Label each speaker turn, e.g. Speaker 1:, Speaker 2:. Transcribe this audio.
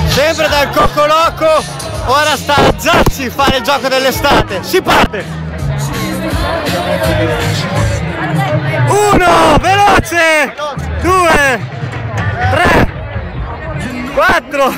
Speaker 1: Sempre dal Coccoloco, ora sta a Zazzi fare il gioco dell'estate. Si parte! 1, veloce! 2, 3, 4.